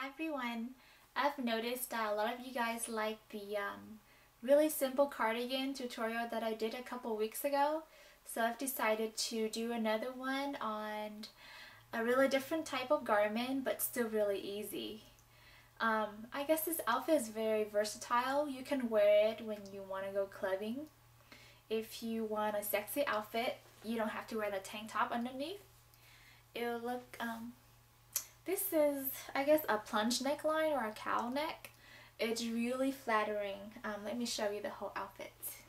Hi everyone! I've noticed that a lot of you guys like the really simple cardigan tutorial that I did a couple weeks ago. So I've decided to do another one on a really different type of garment but still really easy. I guess this outfit is very versatile. You can wear it when you want to go clubbing. If you want a sexy outfit, you don't have to wear the tank top underneath. It'll look this is, I guess, a plunge neckline or a cowl neck. It's really flattering. Let me show you the whole outfit.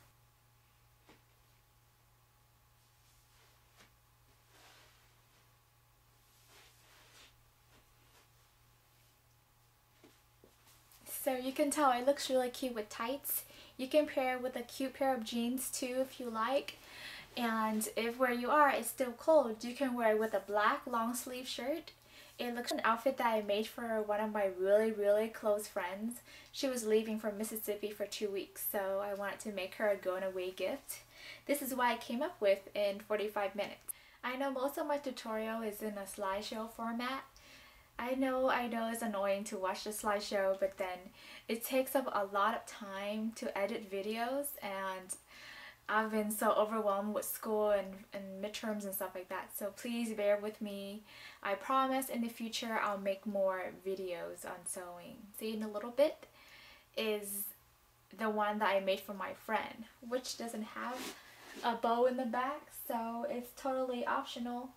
So you can tell it looks really cute with tights. You can pair it with a cute pair of jeans too if you like. And if where you are it's still cold, you can wear it with a black long sleeve shirt. It looks like an outfit that I made for one of my really close friends. She was leaving for Mississippi for 2 weeks, so I wanted to make her a going away gift. This is what I came up with in 45 minutes. I know most of my tutorial is in a slideshow format. I know it's annoying to watch the slideshow, but then it takes up a lot of time to edit videos, and I've been so overwhelmed with school and midterms and stuff like that, so please bear with me. I promise in the future I'll make more videos on sewing. See, in a little bit is the one that I made for my friend, which doesn't have a bow in the back, so it's totally optional.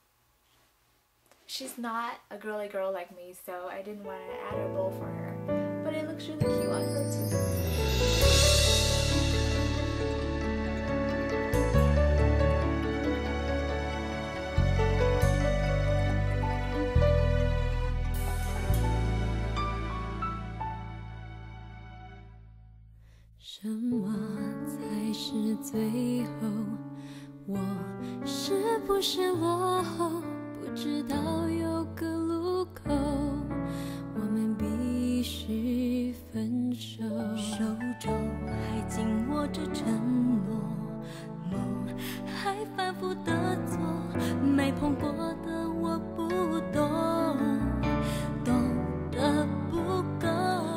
She's not a girly girl like me, so I didn't want to add a bow for her, but it looks really cute on her too. 什么才是最后？我是不是落后？不知道有个路口，我们必须分手。手中还紧握着承诺，梦还反复的做，没碰过的我不懂，懂得不够。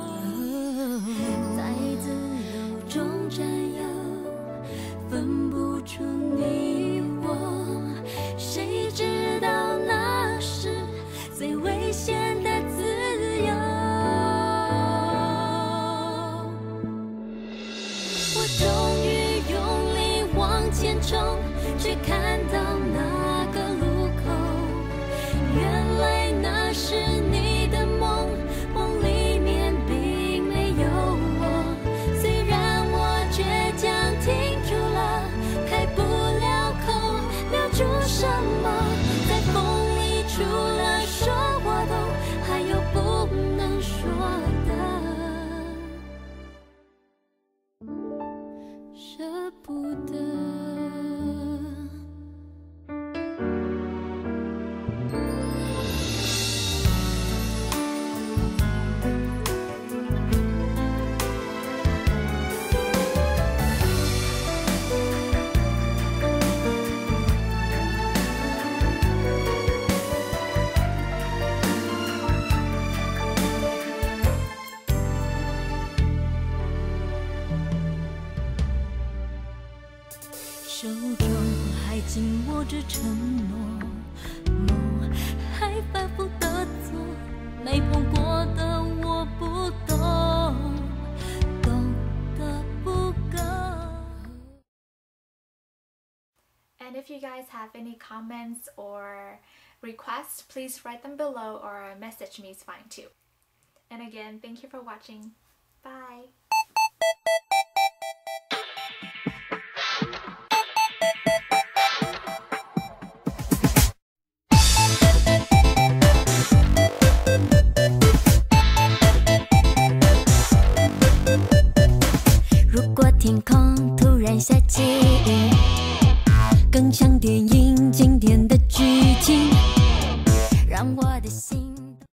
在自由中占有，分不出你我，谁知道那是最危险的自由。我终于用力往前冲，却看到那个路口，原来那是你的梦，梦里面并没有我。虽然我倔强停住了，开不了口，留住什么？在风里除了说我懂，还有不能说的，舍不得。 手中还紧握着承诺，梦还反复的做，没碰过的我不懂，懂得不够。 And if you guys have any comments or requests, please write them below or message me is fine too. And again, thank you for watching. Bye!